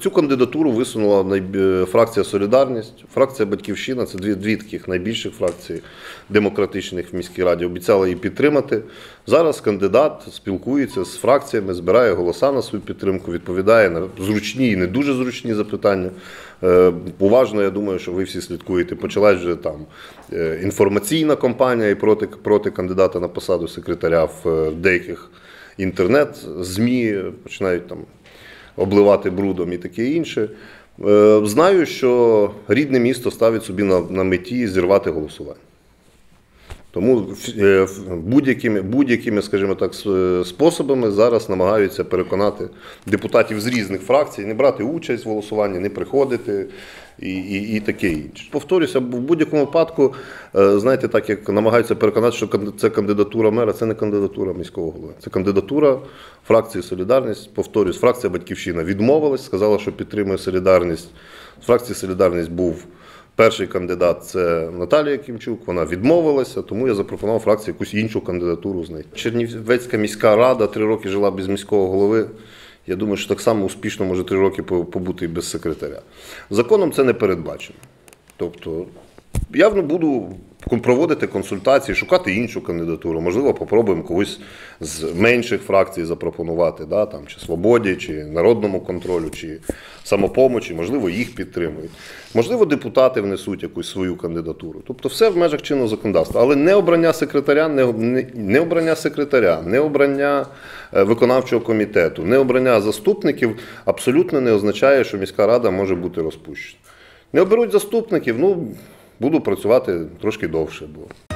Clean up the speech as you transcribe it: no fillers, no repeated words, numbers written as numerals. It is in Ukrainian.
Цю кандидатуру висунула фракція «Солідарність», фракція «Батьківщина» – це дві таких найбільших фракції демократичних в міській раді. Обіцяла її підтримати. Зараз кандидат спілкується з фракціями, збирає голоса на свою підтримку, відповідає на зручні і не дуже зручні запитання. Уважно, я думаю, що ви всі слідкуєте. Почалась вже там інформаційна кампанія проти кандидата на посаду секретаря в деяких інтернет-ЗМІ, починають там обливати брудом і таке інше. Знаю, що рідне місто ставить собі на меті зірвати голосування. Тому будь-якими, скажімо так, способами зараз намагаються переконати депутатів з різних фракцій не брати участь в голосуванні, не приходити і таке інше. Повторюся, в будь-якому випадку, знаєте, так як намагаються переконати, що це кандидатура мера, це не кандидатура міського голови. Це кандидатура фракції «Солідарність». Повторюсь, фракція «Батьківщина» відмовилась, сказала, що підтримує «Солідарність». З фракції «Солідарність» був перший кандидат – це Наталія Кімчук, вона відмовилася, тому я запропонував фракції якусь іншу кандидатуру знайти. Чернівецька міська рада 3 роки жила без міського голови. Я думаю, що так само успішно може 3 роки побути і без секретаря. Законом це не передбачено. Тобто, явно буду проводити консультації, шукати іншу кандидатуру. Можливо, попробуємо когось з менших фракцій запропонувати, да, там, чи «Свободі», чи «Народному контролю», чи «Самопомочі», можливо, їх підтримують. Можливо, депутати внесуть якусь свою кандидатуру. Тобто все в межах чинного законодавства. Але не обрання секретаря, не обрання виконавчого комітету, не обрання заступників абсолютно не означає, що міська рада може бути розпущена. Не оберуть заступників, ну, буду працювати трошки довше.